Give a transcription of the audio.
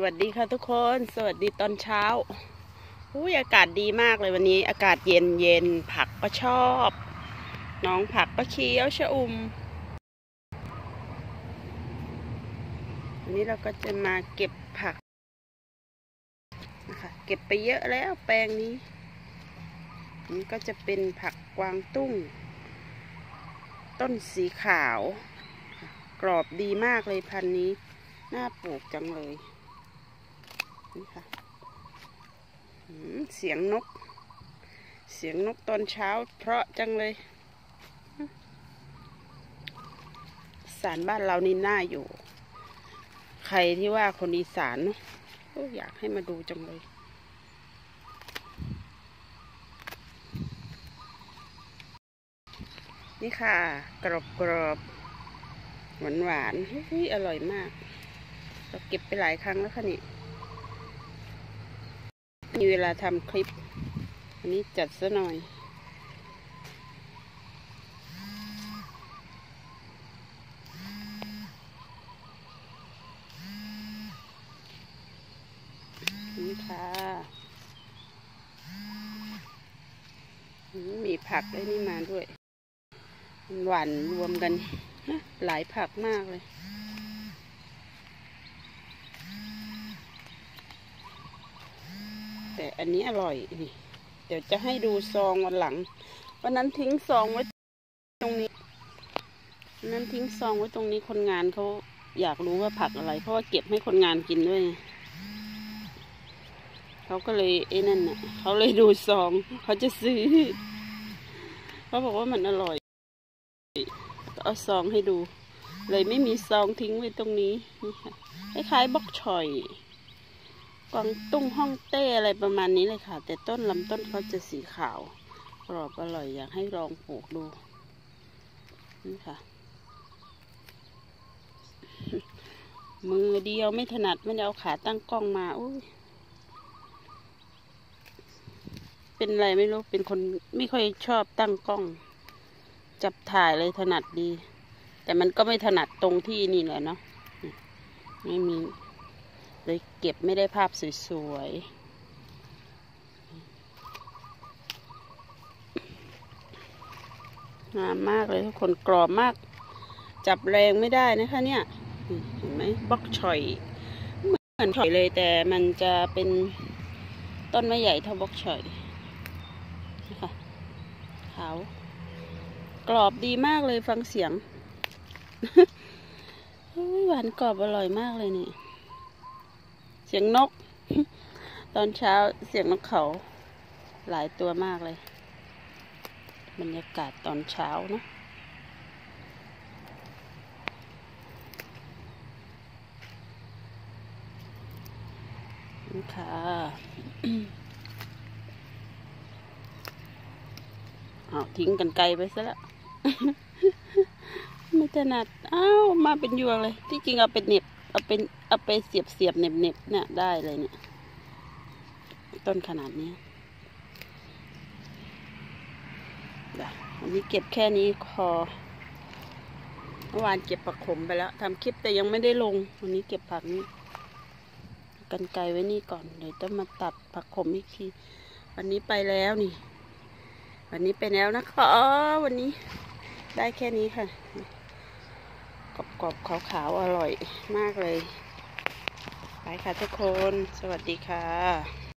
วัสดีค่ะทุกคนสวัสดีตอนเช้าอากาศดีมากเลยวันนี้อากาศเย็นเย็นผักก็ชอบน้องผักก็เขียวชอุ่มวันนี้เราก็จะมาเก็บผักนะคะเก็บไปเยอะแล้วแปลงนี้นี่ก็จะเป็นผักกวางตุ้งต้นสีขาวกรอบดีมากเลยพันธุ์นี้น่าปลูกจังเลยนี่ค่ะเสียงนกตอนเช้าเพราะจังเลยสานบ้านเรานี่น่าอยู่ใครที่ว่าคนอีสานเนาะอยากให้มาดูจังเลยนี่ค่ะกรอบหวานอร่อยมากเราเก็บไปหลายครั้งแล้วค่ะนี่มีเวลาทำคลิปอันนี้จัดซะหน่อยนี่ค่ะมีผักได้นี่มาด้วยหวานรวมกันหลายผักมากเลยแต่อันนี้อร่อยนี่เดี๋ยวจะให้ดูซองวันหลังวันนั้นทิ้งซองไว้ตรงนี้นั้นทิ้งซองไว้ตรงนี้คนงานเขาอยากรู้ว่าผักอะไรเพราะว่าเก็บให้คนงานกินด้วยเขาก็เลยนั่นน่ะเขาเลยดูซองเขาจะซื้อเขาบอกว่ามันอร่อยเอาซองให้ดูเลยไม่มีซองทิ้งไว้ตรงนี้นี่ค่ะคล้ายๆบล็อกชอยกวางตุ้งฮ่องเต้อะไรประมาณนี้เลยค่ะแต่ต้นลำต้นเขาจะสีขาวกรอบอร่อยอยากให้ลองปลูกดูนี่ค่ะมือเดียวไม่ถนัดไม่ได้เอาขาตั้งกล้องมาเป็นอะไรไม่รู้เป็นคนไม่ค่อยชอบตั้งกล้องจับถ่ายเลยถนัดดีแต่มันก็ไม่ถนัดตรงที่นี่แหละเนาะไม่มีเลยเก็บไม่ได้ภาพสวยๆงามมากเลยทุกคนกรอบมากจับแรงไม่ได้นะคะเนี่ยเห็นไหมบล็อกชอยเหมือนชอยเลยแต่มันจะเป็นต้นไม่ใหญ่เท่าบล็อกชอยนะคะขาวกรอบดีมากเลยฟังเสียงหวานกรอบอร่อยมากเลยนี่เสียงนกตอนเช้าเสียงนกเขาหลายตัวมากเลยบรรยากาศตอนเช้าเนาะนี่ค่ะทิ้งกันไกลไปซะแล้วไม่ถนัดมาเป็นยวงเลยที่จริงเอาเป็นเน็บเอาไปเสียบเน็บเนี่ยได้เลยเนี่ยต้นขนาดนี้วันนี้เก็บแค่นี้พอเมื่อวานเก็บผักขมไปแล้วทำคลิปแต่ยังไม่ได้ลงวันนี้เก็บผักนี้กันไกลไว้นี่ก่อนเดี๋ยวจะมาตัดผักขมอีกทีวันนี้ไปแล้วนี่วันนี้ไปแล้วนะคะวันนี้ได้แค่นี้ค่ะกรอบขาวๆอร่อยมากเลยไปค่ะทุกคนสวัสดีค่ะ